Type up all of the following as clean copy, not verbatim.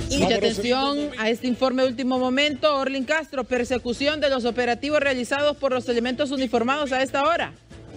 Mucha atención a este informe de último momento. Orlin Castro, persecución de los operativos realizados por los elementos uniformados a esta hora.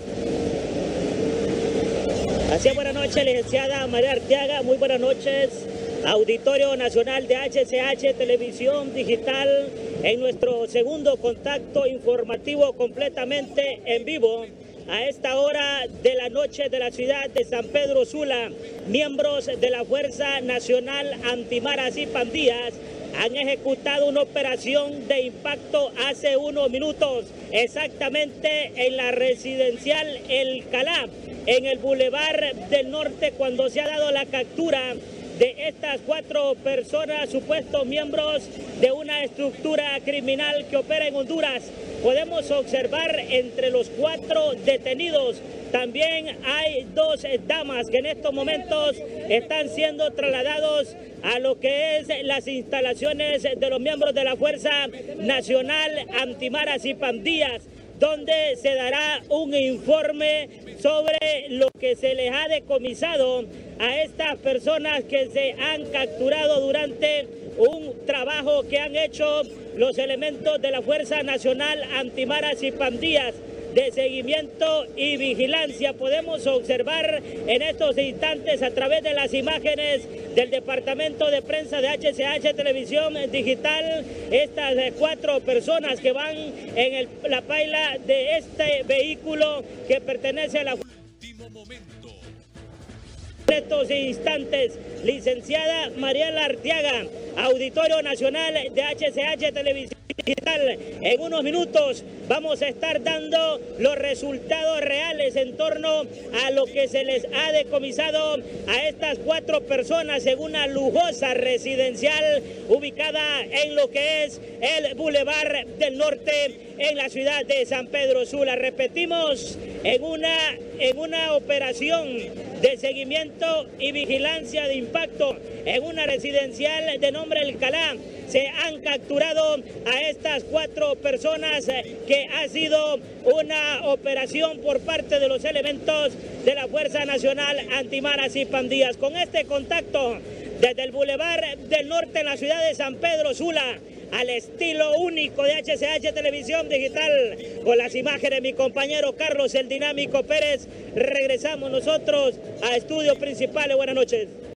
Así es, buenas noches, licenciada María Arteaga. Muy buenas noches, Auditorio Nacional de HCH Televisión Digital, en nuestro segundo contacto informativo completamente en vivo. A esta hora de la noche de la ciudad de San Pedro Sula, miembros de la Fuerza Nacional Antimaras y Pandillas han ejecutado una operación de impacto hace unos minutos, exactamente en la residencial El Calá, en el Boulevard del Norte, cuando se ha dado la captura de estas 4 personas, supuestos miembros de una estructura criminal que opera en Honduras. Podemos observar entre los 4 detenidos también hay 2 damas que en estos momentos están siendo trasladados a lo que es las instalaciones de los miembros de la Fuerza Nacional Antimaras y Pandillas, donde se dará un informe sobre lo que se les ha decomisado a estas personas que se han capturado durante un trabajo que han hecho los elementos de la Fuerza Nacional Antimaras y Pandillas de seguimiento y vigilancia. Podemos observar en estos instantes a través de las imágenes del Departamento de Prensa de HCH Televisión Digital estas 4 personas que van en la paila de este vehículo que pertenece a la último momento. En estos instantes, licenciada Mariela Arteaga, Auditorio Nacional de HCH Televisión Digital. En unos minutos vamos a estar dando los resultados reales en torno a lo que se les ha decomisado a estas 4 personas en una lujosa residencial ubicada en lo que es el Boulevard del Norte en la ciudad de San Pedro Sula. Repetimos, en una operación de seguimiento y vigilancia de impacto en una residencial de nombre El Calá, se han capturado a estas 4 personas que ha sido una operación por parte de los elementos de la Fuerza Nacional Antimaras y Pandillas. Con este contacto desde el Boulevard del Norte en la ciudad de San Pedro Sula, al estilo único de HCH Televisión Digital, con las imágenes de mi compañero Carlos el Dinámico Pérez, regresamos nosotros a estudios principales. Buenas noches.